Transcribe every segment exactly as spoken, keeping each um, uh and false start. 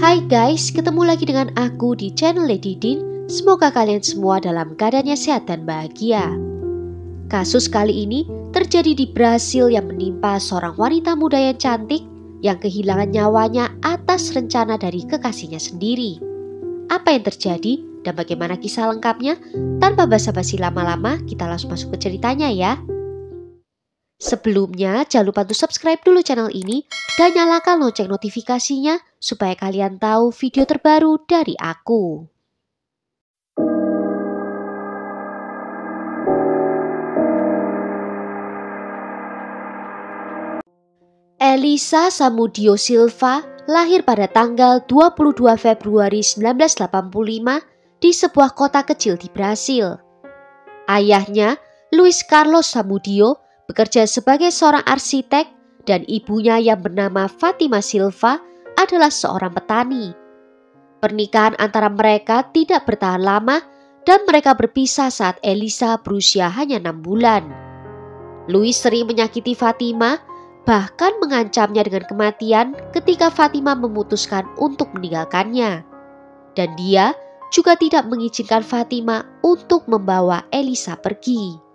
Hai guys, ketemu lagi dengan aku di channel Lady Din. Semoga kalian semua dalam keadaannya sehat dan bahagia. Kasus kali ini terjadi di Brasil yang menimpa seorang wanita muda yang cantik yang kehilangan nyawanya atas rencana dari kekasihnya sendiri. Apa yang terjadi dan bagaimana kisah lengkapnya? Tanpa basa-basi lama-lama, kita langsung masuk ke ceritanya ya. Sebelumnya, jangan lupa untuk subscribe dulu channel ini dan nyalakan lonceng notifikasinya supaya kalian tahu video terbaru dari aku. Elisa Samudio Silva lahir pada tanggal dua puluh dua Februari seribu sembilan ratus delapan puluh lima di sebuah kota kecil di Brasil. Ayahnya, Luis Carlos Samudio, bekerja sebagai seorang arsitek dan ibunya yang bernama Fatima Silva adalah seorang petani. Pernikahan antara mereka tidak bertahan lama dan mereka berpisah saat Elisa berusia hanya enam bulan. Luis sering menyakiti Fatima, bahkan mengancamnya dengan kematian ketika Fatima memutuskan untuk meninggalkannya. Dan dia juga tidak mengizinkan Fatima untuk membawa Elisa pergi.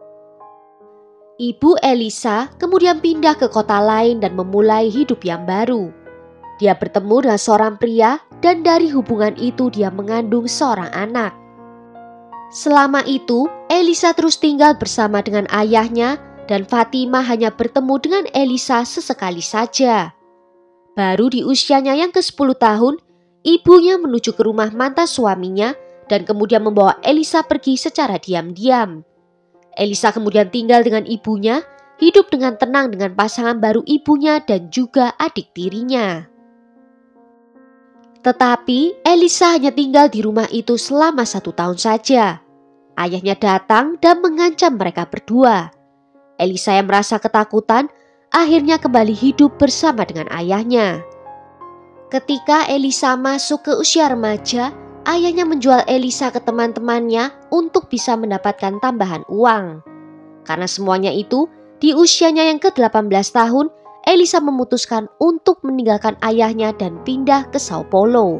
Ibu Elisa kemudian pindah ke kota lain dan memulai hidup yang baru. Dia bertemu dengan seorang pria dan dari hubungan itu dia mengandung seorang anak. Selama itu, Elisa terus tinggal bersama dengan ayahnya dan Fatima hanya bertemu dengan Elisa sesekali saja. Baru di usianya yang ke sepuluh tahun, ibunya menuju ke rumah mantan suaminya dan kemudian membawa Elisa pergi secara diam-diam. Elisa kemudian tinggal dengan ibunya, hidup dengan tenang dengan pasangan baru ibunya dan juga adik tirinya. Tetapi Elisa hanya tinggal di rumah itu selama satu tahun saja. Ayahnya datang dan mengancam mereka berdua. Elisa yang merasa ketakutan akhirnya kembali hidup bersama dengan ayahnya. Ketika Elisa masuk ke usia remaja, ayahnya menjual Elisa ke teman-temannya untuk bisa mendapatkan tambahan uang. Karena semuanya itu, di usianya yang ke delapan belas tahun, Elisa memutuskan untuk meninggalkan ayahnya dan pindah ke Sao Paulo.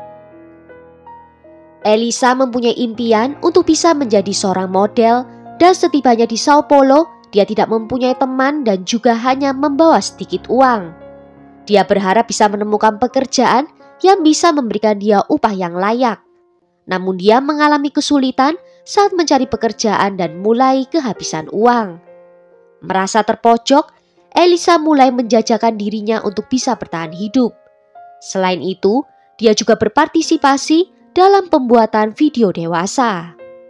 Elisa mempunyai impian untuk bisa menjadi seorang model dan setibanya di Sao Paulo, dia tidak mempunyai teman dan juga hanya membawa sedikit uang. Dia berharap bisa menemukan pekerjaan yang bisa memberikan dia upah yang layak. Namun dia mengalami kesulitan saat mencari pekerjaan dan mulai kehabisan uang. Merasa terpojok, Elisa mulai menjajakan dirinya untuk bisa bertahan hidup. Selain itu, dia juga berpartisipasi dalam pembuatan video dewasa.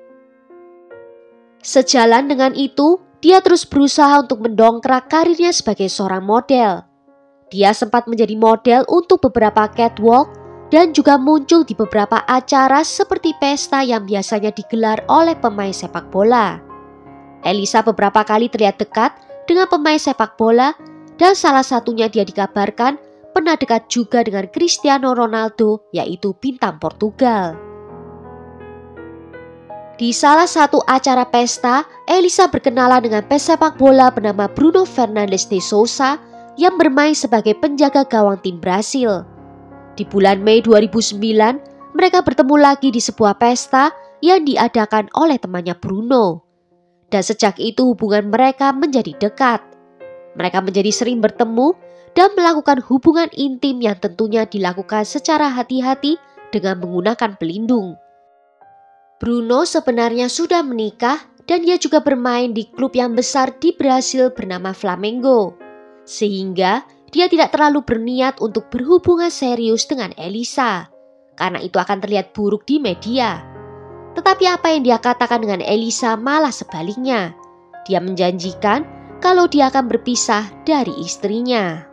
Sejalan dengan itu, dia terus berusaha untuk mendongkrak karirnya sebagai seorang model. Dia sempat menjadi model untuk beberapa catwalk dan juga muncul di beberapa acara seperti pesta yang biasanya digelar oleh pemain sepak bola. Elisa beberapa kali terlihat dekat dengan pemain sepak bola dan salah satunya dia dikabarkan pernah dekat juga dengan Cristiano Ronaldo, yaitu bintang Portugal. Di salah satu acara pesta, Elisa berkenalan dengan pesepak bola bernama Bruno Fernandes de Souza yang bermain sebagai penjaga gawang tim Brasil. Di bulan Mei dua ribu sembilan, mereka bertemu lagi di sebuah pesta yang diadakan oleh temannya Bruno. Dan sejak itu hubungan mereka menjadi dekat. Mereka menjadi sering bertemu dan melakukan hubungan intim yang tentunya dilakukan secara hati-hati dengan menggunakan pelindung. Bruno sebenarnya sudah menikah dan dia juga bermain di klub yang besar di Brasil bernama Flamengo. Sehingga dia tidak terlalu berniat untuk berhubungan serius dengan Elisa, karena itu akan terlihat buruk di media. Tetapi apa yang dia katakan dengan Elisa malah sebaliknya. Dia menjanjikan kalau dia akan berpisah dari istrinya.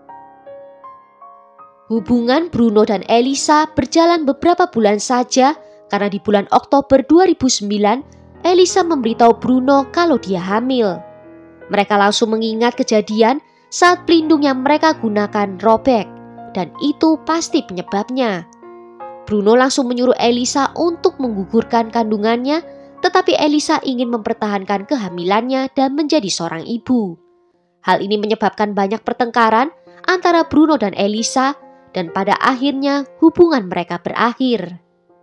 Hubungan Bruno dan Elisa berjalan beberapa bulan saja, karena di bulan Oktober dua ribu sembilan, Elisa memberitahu Bruno kalau dia hamil. Mereka langsung mengingat kejadian saat pelindung yang mereka gunakan robek, dan itu pasti penyebabnya. Bruno langsung menyuruh Elisa untuk menggugurkan kandungannya, tetapi Elisa ingin mempertahankan kehamilannya dan menjadi seorang ibu. Hal ini menyebabkan banyak pertengkaran antara Bruno dan Elisa, dan pada akhirnya hubungan mereka berakhir.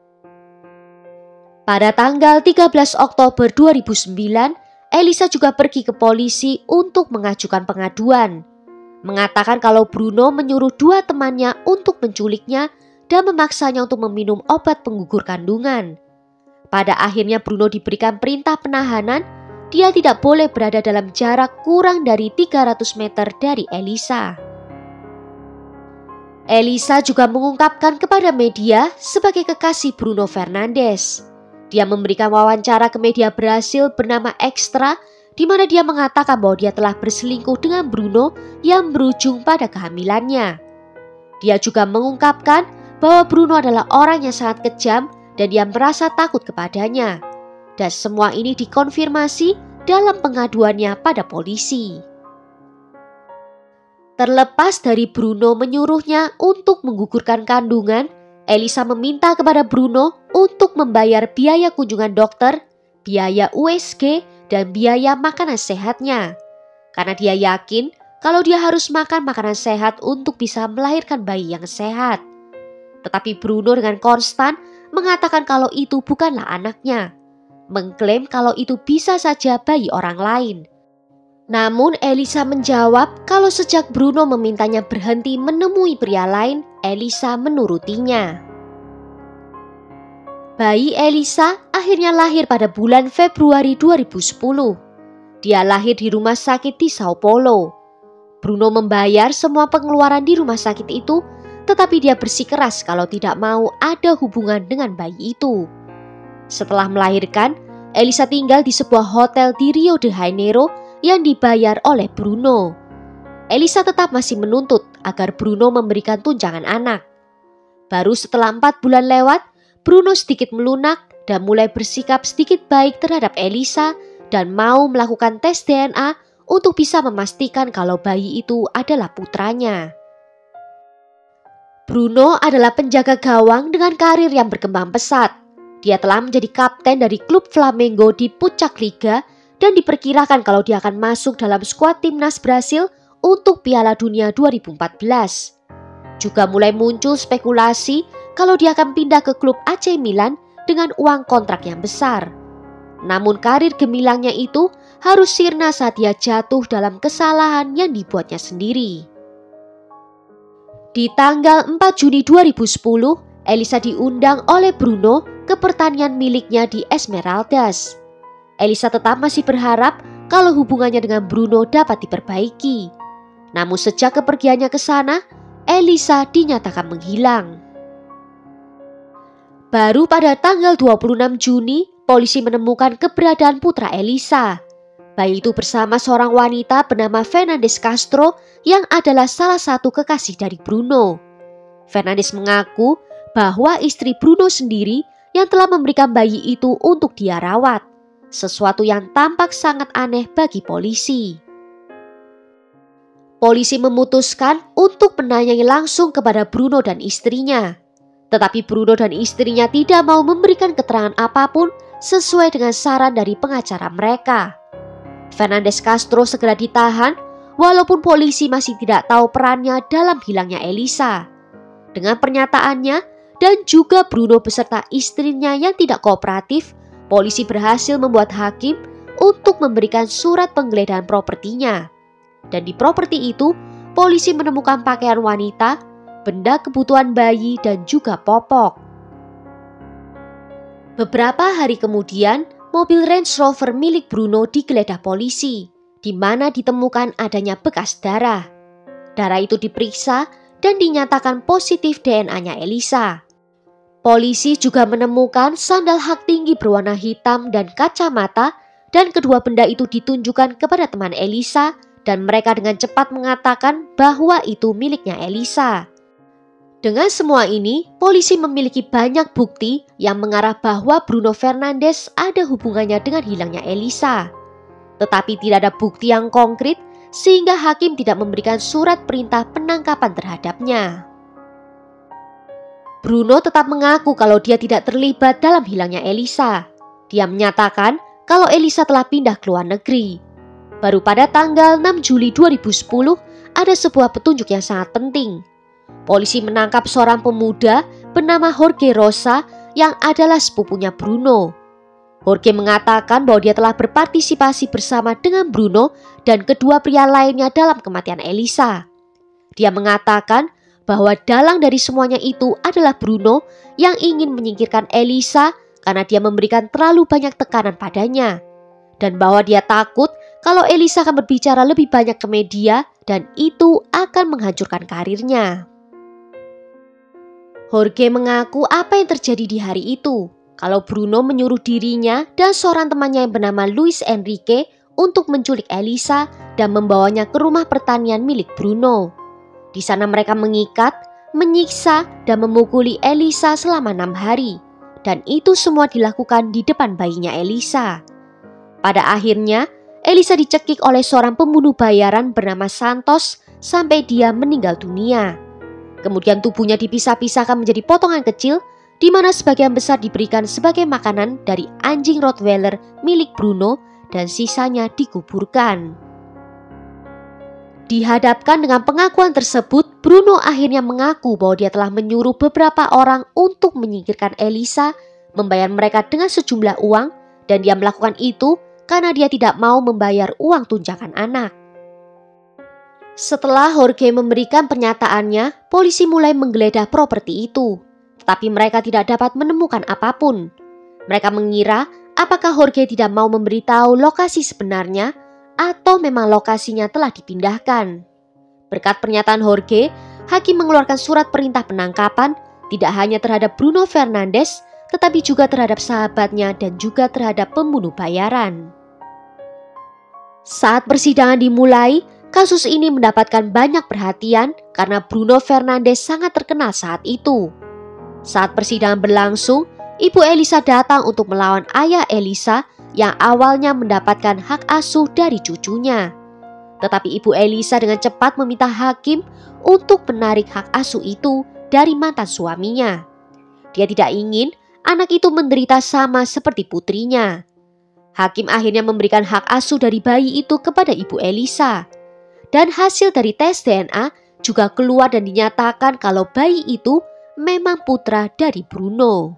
Pada tanggal tiga belas Oktober dua ribu sembilan, Elisa juga pergi ke polisi untuk mengajukan pengaduan, mengatakan kalau Bruno menyuruh dua temannya untuk menculiknya dan memaksanya untuk meminum obat penggugur kandungan. Pada akhirnya Bruno diberikan perintah penahanan. Dia tidak boleh berada dalam jarak kurang dari tiga ratus meter dari Elisa. Elisa juga mengungkapkan kepada media sebagai kekasih Bruno Fernandes. Dia memberikan wawancara ke media Brasil bernama Extra, di mana dia mengatakan bahwa dia telah berselingkuh dengan Bruno yang berujung pada kehamilannya. Dia juga mengungkapkan bahwa Bruno adalah orang yang sangat kejam dan dia merasa takut kepadanya. Dan semua ini dikonfirmasi dalam pengaduannya pada polisi. Terlepas dari Bruno menyuruhnya untuk menggugurkan kandungan, Elisa meminta kepada Bruno untuk membayar biaya kunjungan dokter, biaya U S G, dan biaya makanan sehatnya. Karena dia yakin kalau dia harus makan makanan sehat untuk bisa melahirkan bayi yang sehat. Tetapi Bruno dengan konstan mengatakan kalau itu bukanlah anaknya, mengklaim kalau itu bisa saja bayi orang lain. Namun Elisa menjawab kalau sejak Bruno memintanya berhenti menemui pria lain, Elisa menurutinya. Bayi Elisa akhirnya lahir pada bulan Februari dua ribu sepuluh. Dia lahir di rumah sakit di Sao Paulo. Bruno membayar semua pengeluaran di rumah sakit itu, tetapi dia bersikeras kalau tidak mau ada hubungan dengan bayi itu. Setelah melahirkan, Elisa tinggal di sebuah hotel di Rio de Janeiro yang dibayar oleh Bruno. Elisa tetap masih menuntut agar Bruno memberikan tunjangan anak. Baru setelah empat bulan lewat, Bruno sedikit melunak dan mulai bersikap sedikit baik terhadap Elisa dan mau melakukan tes D N A untuk bisa memastikan kalau bayi itu adalah putranya. Bruno adalah penjaga gawang dengan karir yang berkembang pesat. Dia telah menjadi kapten dari klub Flamengo di puncak liga dan diperkirakan kalau dia akan masuk dalam skuad timnas Brasil untuk Piala Dunia dua ribu empat belas. Juga mulai muncul spekulasi kalau dia akan pindah ke klub A C Milan dengan uang kontrak yang besar. Namun karir gemilangnya itu harus sirna saat dia jatuh dalam kesalahan yang dibuatnya sendiri. Di tanggal empat Juni dua ribu sepuluh, Elisa diundang oleh Bruno ke pertanian miliknya di Esmeraldas. Elisa tetap masih berharap kalau hubungannya dengan Bruno dapat diperbaiki. Namun sejak kepergiannya ke sana, Elisa dinyatakan menghilang. Baru pada tanggal dua puluh enam Juni, polisi menemukan keberadaan putra Elisa. Bayi itu bersama seorang wanita bernama Fernandes Castro yang adalah salah satu kekasih dari Bruno. Fernandes mengaku bahwa istri Bruno sendiri yang telah memberikan bayi itu untuk dia rawat, sesuatu yang tampak sangat aneh bagi polisi. Polisi memutuskan untuk menanyai langsung kepada Bruno dan istrinya. Tetapi Bruno dan istrinya tidak mau memberikan keterangan apapun sesuai dengan saran dari pengacara mereka. Fernandes Castro segera ditahan walaupun polisi masih tidak tahu perannya dalam hilangnya Elisa. Dengan pernyataannya dan juga Bruno beserta istrinya yang tidak kooperatif, polisi berhasil membuat hakim untuk memberikan surat penggeledahan propertinya. Dan di properti itu, polisi menemukan pakaian wanita, benda kebutuhan bayi, dan juga popok. Beberapa hari kemudian, mobil Range Rover milik Bruno digeledah polisi, di mana ditemukan adanya bekas darah. Darah itu diperiksa dan dinyatakan positif D N A-nya Elisa. Polisi juga menemukan sandal hak tinggi berwarna hitam dan kacamata, dan kedua benda itu ditunjukkan kepada teman Elisa dan mereka dengan cepat mengatakan bahwa itu miliknya Elisa. Dengan semua ini, polisi memiliki banyak bukti yang mengarah bahwa Bruno Fernandes ada hubungannya dengan hilangnya Elisa. Tetapi tidak ada bukti yang konkret sehingga hakim tidak memberikan surat perintah penangkapan terhadapnya. Bruno tetap mengaku kalau dia tidak terlibat dalam hilangnya Elisa. Dia menyatakan kalau Elisa telah pindah ke luar negeri. Baru pada tanggal enam Juli dua ribu sepuluh ada sebuah petunjuk yang sangat penting. polisi menangkap seorang pemuda bernama Jorge Rosa yang adalah sepupunya Bruno. Jorge mengatakan bahwa dia telah berpartisipasi bersama dengan Bruno dan kedua pria lainnya dalam kematian Elisa. Dia mengatakan bahwa dalang dari semuanya itu adalah Bruno yang ingin menyingkirkan Elisa karena dia memberikan terlalu banyak tekanan padanya. Dan bahwa dia takut kalau Elisa akan berbicara lebih banyak ke media dan itu akan menghancurkan karirnya. Jorge mengaku apa yang terjadi di hari itu. Kalau Bruno menyuruh dirinya dan seorang temannya yang bernama Luis Enrique untuk menculik Elisa dan membawanya ke rumah pertanian milik Bruno. Di sana mereka mengikat, menyiksa, dan memukuli Elisa selama enam hari. Dan itu semua dilakukan di depan bayinya Elisa. Pada akhirnya, Elisa dicekik oleh seorang pembunuh bayaran bernama Santos sampai dia meninggal dunia. Kemudian tubuhnya dipisah-pisahkan menjadi potongan kecil, di mana sebagian besar diberikan sebagai makanan dari anjing Rottweiler milik Bruno dan sisanya dikuburkan. Dihadapkan dengan pengakuan tersebut, Bruno akhirnya mengaku bahwa dia telah menyuruh beberapa orang untuk menyingkirkan Elisa, membayar mereka dengan sejumlah uang, dan dia melakukan itu karena dia tidak mau membayar uang tunjangan anak. Setelah Jorge memberikan pernyataannya, polisi mulai menggeledah properti itu. Tapi mereka tidak dapat menemukan apapun. Mereka mengira apakah Jorge tidak mau memberitahu lokasi sebenarnya atau memang lokasinya telah dipindahkan. Berkat pernyataan Jorge, hakim mengeluarkan surat perintah penangkapan tidak hanya terhadap Bruno Fernandes, tetapi juga terhadap sahabatnya dan juga terhadap pembunuh bayaran. Saat persidangan dimulai, kasus ini mendapatkan banyak perhatian karena Bruno Fernandes sangat terkenal saat itu. Saat persidangan berlangsung, Ibu Elisa datang untuk melawan ayah Elisa yang awalnya mendapatkan hak asuh dari cucunya. Tetapi Ibu Elisa dengan cepat meminta hakim untuk menarik hak asuh itu dari mantan suaminya. Dia tidak ingin anak itu menderita sama seperti putrinya. Hakim akhirnya memberikan hak asuh dari bayi itu kepada Ibu Elisa. Dan hasil dari tes D N A juga keluar dan dinyatakan kalau bayi itu memang putra dari Bruno.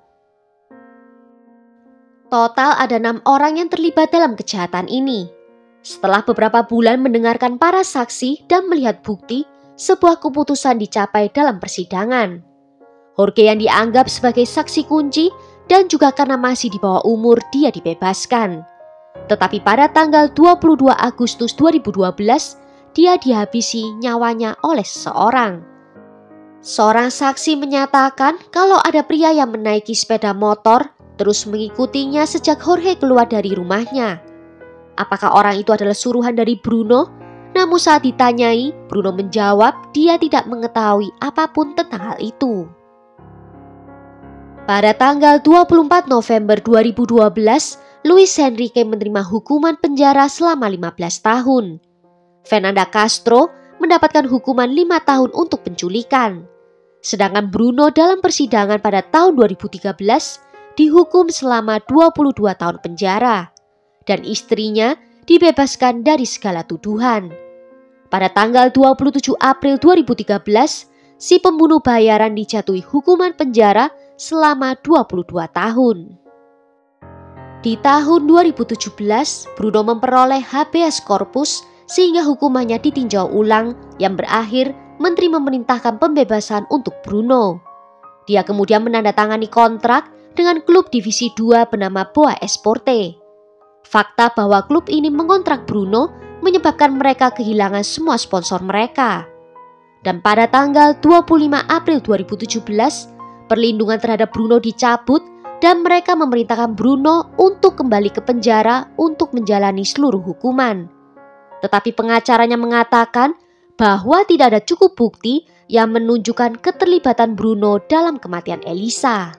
Total ada enam orang yang terlibat dalam kejahatan ini. Setelah beberapa bulan mendengarkan para saksi dan melihat bukti, sebuah keputusan dicapai dalam persidangan. Jorge yang dianggap sebagai saksi kunci dan juga karena masih di bawah umur dia dibebaskan. Tetapi pada tanggal dua puluh dua Agustus dua ribu dua belas, dia dihabisi nyawanya oleh seseorang. Seorang saksi menyatakan kalau ada pria yang menaiki sepeda motor terus mengikutinya sejak Jorge keluar dari rumahnya. Apakah orang itu adalah suruhan dari Bruno? Namun saat ditanyai, Bruno menjawab dia tidak mengetahui apapun tentang hal itu. Pada tanggal dua puluh empat November dua ribu dua belas, Luis Enrique menerima hukuman penjara selama lima belas tahun. Fernanda Castro mendapatkan hukuman lima tahun untuk penculikan. Sedangkan Bruno dalam persidangan pada tahun dua ribu tiga belas dihukum selama dua puluh dua tahun penjara. Dan istrinya dibebaskan dari segala tuduhan. Pada tanggal dua puluh tujuh April dua ribu tiga belas, si pembunuh bayaran dijatuhi hukuman penjara selama dua puluh dua tahun. Di tahun dua ribu tujuh belas, Bruno memperoleh habeas corpus sehingga hukumannya ditinjau ulang yang berakhir Menteri memerintahkan pembebasan untuk Bruno. Dia kemudian menandatangani kontrak dengan klub divisi dua bernama Boa Esporte. Fakta bahwa klub ini mengontrak Bruno menyebabkan mereka kehilangan semua sponsor mereka. Dan pada tanggal dua puluh lima April dua ribu tujuh belas, perlindungan terhadap Bruno dicabut dan mereka memerintahkan Bruno untuk kembali ke penjara untuk menjalani seluruh hukuman. Tetapi pengacaranya mengatakan bahwa tidak ada cukup bukti yang menunjukkan keterlibatan Bruno dalam kematian Elisa.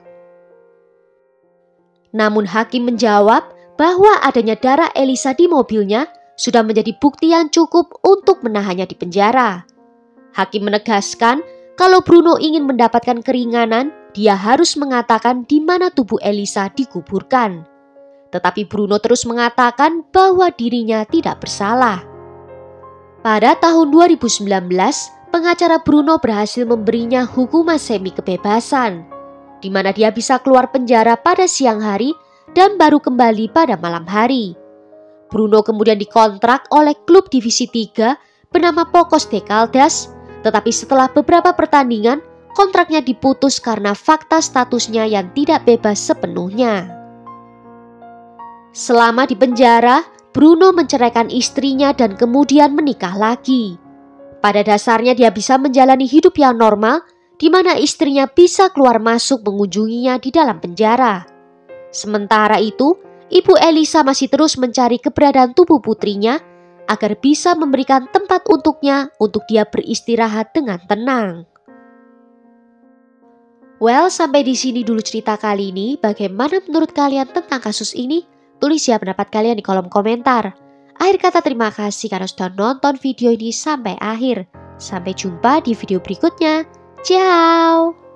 Namun hakim menjawab bahwa adanya darah Elisa di mobilnya sudah menjadi bukti yang cukup untuk menahannya di penjara. Hakim menegaskan kalau Bruno ingin mendapatkan keringanan, dia harus mengatakan di mana tubuh Elisa dikuburkan. Tetapi Bruno terus mengatakan bahwa dirinya tidak bersalah. Pada tahun dua ribu sembilan belas, pengacara Bruno berhasil memberinya hukuman semi kebebasan, di mana dia bisa keluar penjara pada siang hari dan baru kembali pada malam hari. Bruno kemudian dikontrak oleh klub divisi tiga bernama Pocos de Caldas, tetapi setelah beberapa pertandingan, kontraknya diputus karena fakta statusnya yang tidak bebas sepenuhnya. Selama di penjara, Bruno menceraikan istrinya dan kemudian menikah lagi. Pada dasarnya dia bisa menjalani hidup yang normal, di mana istrinya bisa keluar masuk mengunjunginya di dalam penjara. Sementara itu, Ibu Elisa masih terus mencari keberadaan tubuh putrinya agar bisa memberikan tempat untuknya untuk dia beristirahat dengan tenang. Well, sampai di sini dulu cerita kali ini. Bagaimana menurut kalian tentang kasus ini? Tulis ya pendapat kalian di kolom komentar. Akhir kata terima kasih karena sudah nonton video ini sampai akhir. Sampai jumpa di video berikutnya. Ciao!